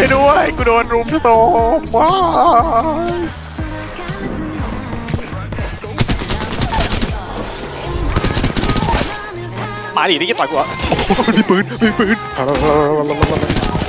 ช่วยด้วยกูโดนรุมโตมว้ามาดินี่จะต่อยกูเหรอมีปืน